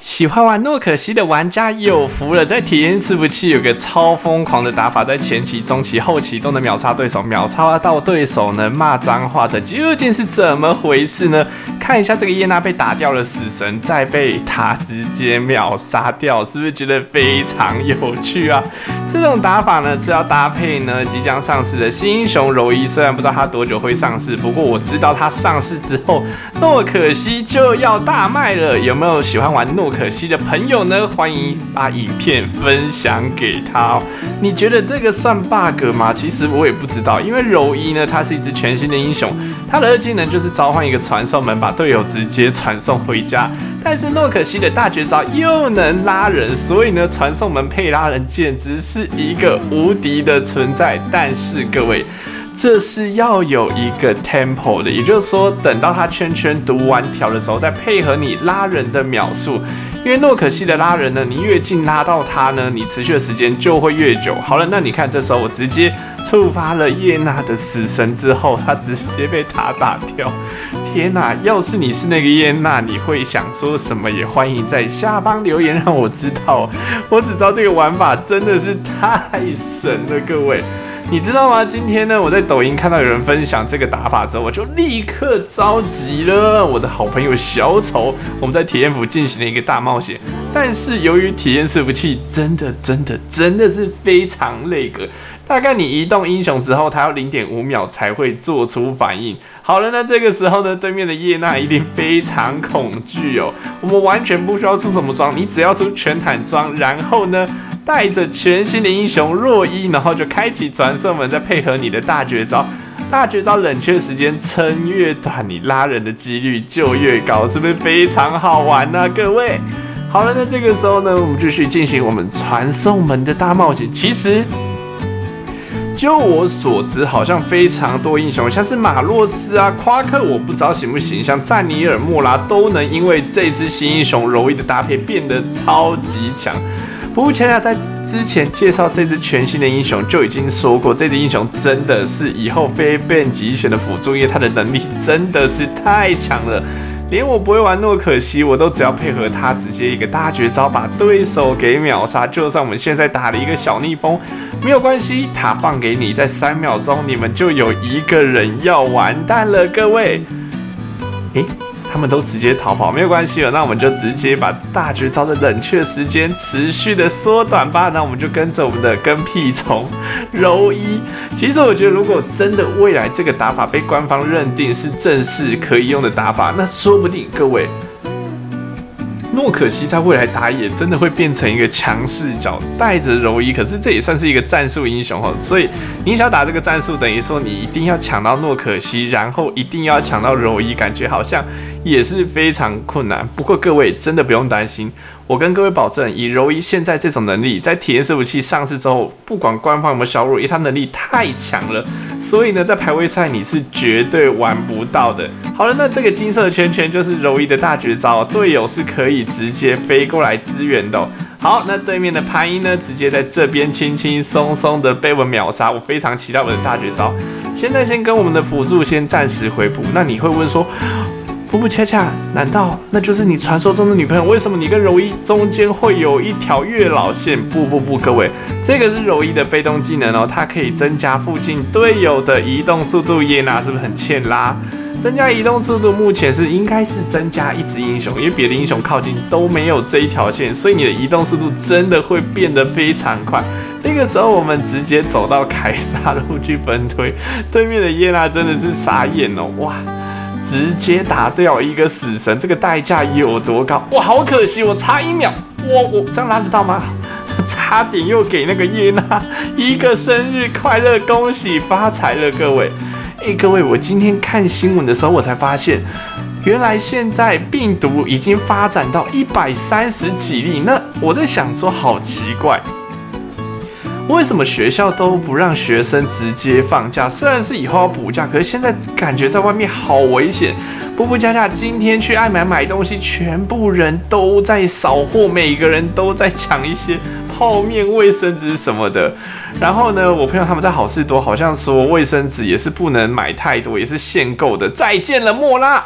喜欢玩诺可西的玩家有福了，在体验伺服器有个超疯狂的打法，在前期、中期、后期都能秒杀对手，秒杀到对手能骂脏话，这究竟是怎么回事呢？看一下这个叶娜被打掉了死神，再被他直接秒杀掉，是不是觉得非常有趣啊？这种打法呢是要搭配呢即将上市的新英雄柔一，虽然不知道它多久会上市，不过我知道它上市之后，诺可西就要大卖了。有没有喜欢玩诺可西的朋友呢？欢迎把影片分享给他哦。你觉得这个算 bug 吗？其实我也不知道，因为柔一呢，它是一只全新的英雄，它的二技能就是召唤一个传送门，把队友直接传送回家。但是诺可西的大绝招又能拉人，所以呢，传送门配拉人简直是一个无敌的存在。但是各位，这是要有一个 tempo 的，也就是说，等到他圈圈读完条的时候，再配合你拉人的秒数。因为诺可西的拉人呢，你越近拉到他呢，你持续的时间就会越久。好了，那你看这时候我直接触发了叶娜的死神之后，他直接被他打掉。天哪！要是你是那个叶娜，你会想说什么？也欢迎在下方留言让我知道。我只知道这个玩法真的是太神了，各位。你知道吗？今天呢，我在抖音看到有人分享这个打法之后，我就立刻着急了。我的好朋友小丑，我们在体验服进行了一个大冒险，但是由于体验伺服器真的是非常累个，大概你移动英雄之后，它要0.5秒才会做出反应。好了，那这个时候呢，对面的叶娜一定非常恐惧哦。我们完全不需要出什么装，你只要出全坦装，然后呢，带着全新的英雄若一，然后就开启传送门，再配合你的大绝招。大绝招冷却时间撑越短，你拉人的几率就越高，是不是非常好玩呢？各位，好了，那这个时候呢，我们继续进行我们传送门的大冒险。其实，就我所知，好像非常多英雄，像是马洛斯啊、夸克，我不知道行不行，像赞尼尔、莫拉都能因为这支新英雄柔一的搭配变得超级强。不过恰恰在之前介绍这支全新的英雄就已经说过，这支英雄真的是以后非变即选的辅助，因为他的能力真的是太强了。连我不会玩诺可西，我都只要配合他，直接一个大绝招把对手给秒杀。就算我们现在打了一个小逆风，没有关系，塔放给你，在3秒钟你们就有一个人要完蛋了，各位。他们都直接逃跑，没有关系了，那我们就直接把大绝招的冷却时间持续的缩短吧。那我们就跟着我们的跟屁虫柔一。其实我觉得，如果真的未来这个打法被官方认定是正式可以用的打法，那说不定各位，诺可西在未来打野真的会变成一个强视角，带着柔一，可是这也算是一个战术英雄哦。所以你想打这个战术，等于说你一定要抢到诺可西，然后一定要抢到柔一，感觉好像也是非常困难。不过各位真的不用担心，我跟各位保证，以柔一现在这种能力，在体验伺服器上市之后，不管官方有没有削弱，因为他能力太强了，所以呢，在排位赛你是绝对玩不到的。好了，那这个金色圈圈就是柔一的大绝招，队友是可以直接飞过来支援的哦。好，那对面的潘一呢，直接在这边轻轻松松的被我秒杀，我非常期待我的大绝招。现在先跟我们的辅助先暂时回补。那你会问说，布布恰恰，难道那就是你传说中的女朋友？为什么你跟柔一中间会有一条月老线？不，各位，这个是柔一的被动技能哦，它可以增加附近队友的移动速度。叶娜是不是很欠拉？增加移动速度目前是应该是增加一只英雄，因为别的英雄靠近都没有这一条线，所以你的移动速度真的会变得非常快。这个时候我们直接走到凯撒路去分推，对面的叶娜真的是傻眼哦，哇！直接打掉一个死神，这个代价有多高？哇，好可惜，我差1秒，我这样拉得到吗？差点又给那个叶娜一个生日快乐，恭喜发财了，各位！各位，我今天看新闻的时候，我才发现，原来现在病毒已经发展到130几例。那我在想说，好奇怪。为什么学校都不让学生直接放假？虽然是以后要补假，可是现在感觉在外面好危险。布布恰恰今天去爱买东西，全部人都在扫货，每个人都在抢一些泡面、卫生纸什么的。然后呢，我朋友他们在好事多好像说卫生纸也是不能买太多，也是限购的。再见了莫拉，哇，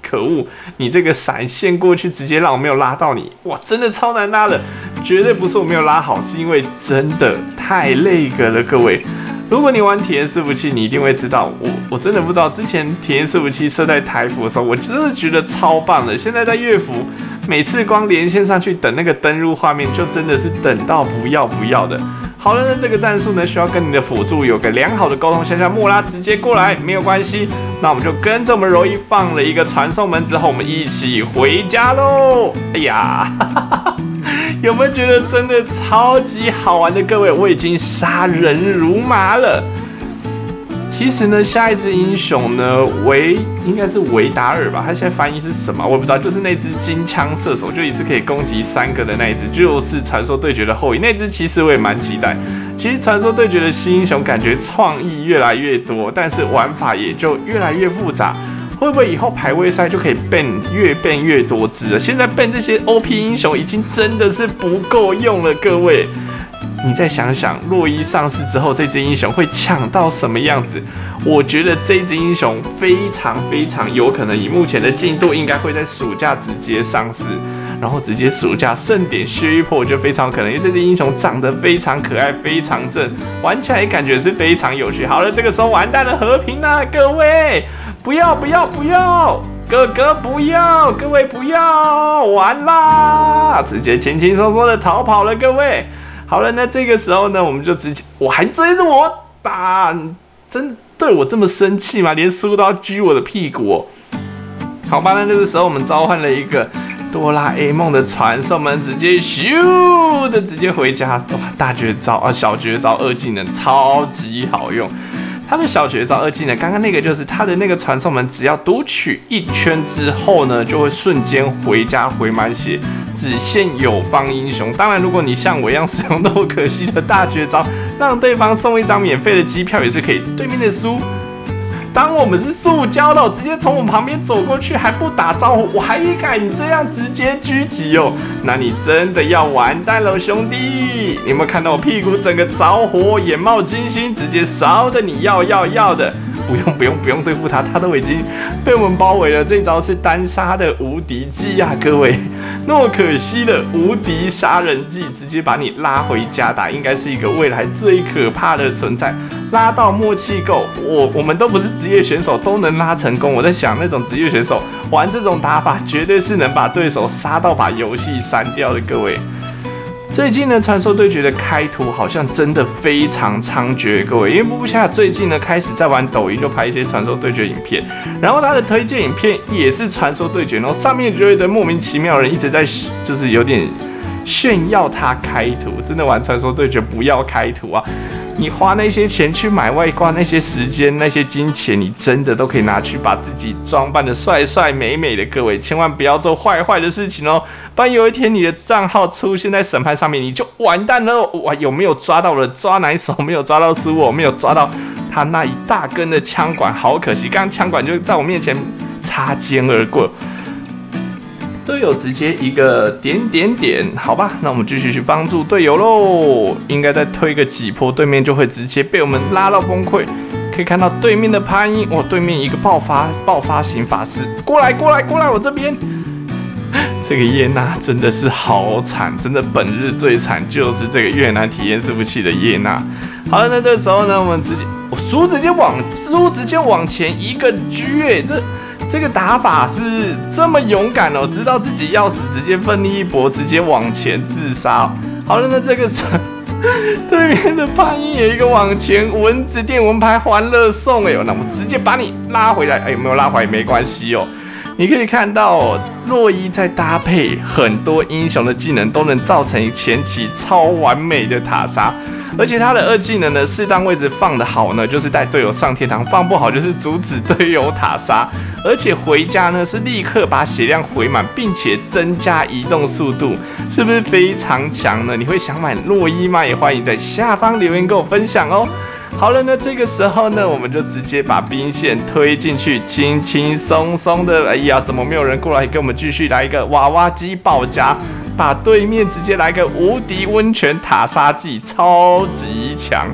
可恶，你这个闪现过去，直接让我没有拉到你，哇，真的超难拉的，绝对不是我没有拉好，是因为真的太累个了，各位。如果你玩体验伺服器，你一定会知道，我真的不知道之前体验伺服器设在台服的时候，我真的觉得超棒的。现在在乐服，每次光连线上去等那个登入画面，就真的是等到不要的。好了，那这个战术呢，需要跟你的辅助有个良好的沟通。像莫拉直接过来没有关系，那我们就跟着我们柔一放了一个传送门之后，我们一起回家喽。哎呀，有没有觉得真的超级好玩的？各位，我已经杀人如麻了。其实呢，下一只英雄呢，应该是维达尔吧？他现在翻译是什么？我也不知道。就是那只金枪射手，就一次可以攻击3个的那一只，就是传说对决的后裔。那只其实我也蛮期待。其实传说对决的新英雄感觉创意越来越多，但是玩法也就越来越复杂。会不会以后排位赛就可以越变越多只了？现在变这些 OP 英雄已经真的是不够用了，各位。你再想想，洛伊上市之后，这只英雄会抢到什么样子？我觉得这只英雄非常有可能，以目前的进度，应该会在暑假直接上市，然后直接暑假盛典削一波，就非常可能，因为这只英雄长得非常可爱，非常正，玩起来感觉是非常有趣。好了，这个时候完蛋了，和平啊，各位，不要，哥哥不要，各位不要，完啦，直接轻轻松松的逃跑了，各位。好了，那这个时候呢，我们就直接，我还追着我打，你真的对我这么生气吗？连输都要狙我的屁股哦。好吧，那这个时候我们召唤了一个哆啦 A 梦的传送门，直接咻的直接回家。哇，大绝招啊，小绝招2技能超级好用。他的小绝招2技能，刚刚那个就是他的那个传送门，只要读取1圈之后呢，就会瞬间回家回满血，只限有方英雄。当然，如果你像我一样使用那么可惜的大绝招，让对方送1张免费的机票也是可以。对面的输，当我们是塑胶的，直接从我们旁边走过去还不打招呼，我还敢这样直接狙击哦？那你真的要完蛋了，兄弟！你有没有看到我屁股整个着火，眼冒金星，直接烧的你要的？不用对付他，他都已经被我们包围了。这招是单杀的无敌技啊，各位！那么可惜的无敌杀人技，直接把你拉回家打，应该是一个未来最可怕的存在。拉到默契够，我们都不是职业选手，都能拉成功。我在想，那种职业选手玩这种打法，绝对是能把对手杀到把游戏删掉的，各位。最近呢，传说对决的开图好像真的非常猖獗，各位，因为布布夏最近呢开始在玩抖音，就拍一些传说对决影片，然后他的推荐影片也是传说对决，然后上面就有一堆莫名其妙的人一直在就是有点炫耀他开图，真的玩传说对决不要开图啊！你花那些钱去买外挂，那些时间、那些金钱，你真的都可以拿去把自己装扮的帅帅美美的。各位，千万不要做坏的事情哦，不然有一天你的账号出现在审判上面，你就完蛋了。哇，有没有抓到了？抓哪一手？没有抓到是我，没有抓到他那一大根的枪管，好可惜，刚刚枪管就在我面前擦肩而过。队友直接一个点，好吧，那我们继续去帮助队友喽。应该再推个几波，对面就会直接被我们拉到崩溃。可以看到对面的潘英，哇，对面一个爆发型法师，过来，我这边。这个叶娜真的是好惨，真的本日最惨就是这个越南体验伺服器的叶娜。好了，那这时候呢，我们输直接往前一个狙，这个打法是这么勇敢哦，知道自己要死，直接奋力一搏，直接往前自杀。好了，那这个时候对面的潘英有一个往前蚊子店文牌欢乐送，那我直接把你拉回来，有没有拉回来没关系哦。你可以看到洛伊在搭配很多英雄的技能，都能造成前期超完美的塔杀。而且他的2技能呢，适当位置放得好呢，就是带队友上天堂；放不好就是阻止队友塔杀。而且回家呢，是立刻把血量回满，并且增加移动速度，是不是非常强呢？你会想买洛伊吗？也欢迎在下方留言跟我分享哦。好了，那这个时候呢，我们就直接把兵线推进去，轻轻松松的。哎呀，怎么没有人过来跟我们继续来一个娃娃机爆夹，把对面直接来个无敌温泉塔杀技，超级强。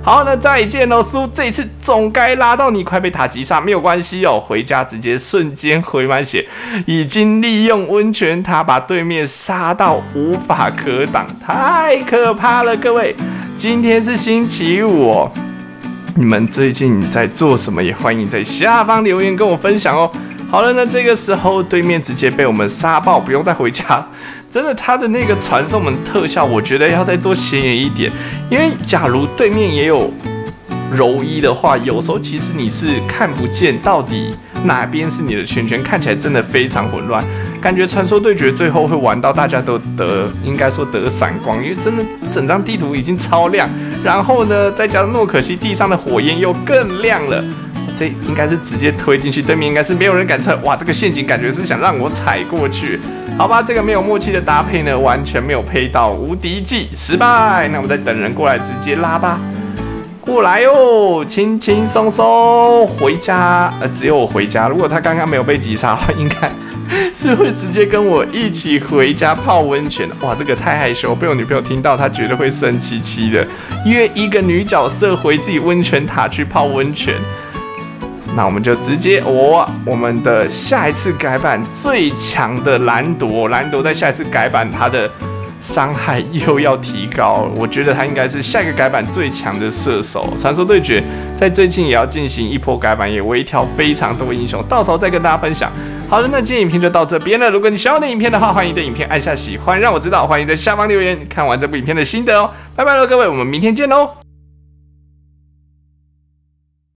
好，那再见哦，输这一次总该拉到你快被塔击杀，没有关系哦，回家直接瞬间回满血，已经利用温泉塔把对面杀到无法可挡，太可怕了，各位。今天是星期五哦，你们最近在做什么？也欢迎在下方留言跟我分享哦。好了，那这个时候对面直接被我们杀爆，不用再回家。真的，他的那个传送门特效，我觉得要再做显眼一点。因为假如对面也有柔一的话，有时候其实你是看不见到底哪边是你的圈圈，看起来真的非常混乱。感觉传说对决最后会玩到大家都应该说得闪光，因为真的整张地图已经超亮，然后呢，再加上诺可西地上的火焰又更亮了。这应该是直接推进去，对面应该是没有人敢测。哇，这个陷阱感觉是想让我踩过去。好吧，这个没有默契的搭配呢，完全没有配到，无敌技失败。那我们再等人过来，直接拉吧。过来哦，轻轻松松回家。只有我回家。如果他刚刚没有被击杀的话，应该是会直接跟我一起回家泡温泉。哇，这个太害羞，被我女朋友听到，她绝对会生气气的。约一个女角色回自己温泉塔去泡温泉。那我们就直接我们的下一次改版最强的兰朵在下一次改版它的伤害又要提高，我觉得他应该是下一个改版最强的射手。传说对决在最近也要进行一波改版，也微调非常多英雄，到时候再跟大家分享。好的，那今天影片就到这边了。如果你喜欢我的影片的话，欢迎对影片按下喜欢，让我知道。欢迎在下方留言看完这部影片的心得哦。拜拜了，各位，我们明天见喽。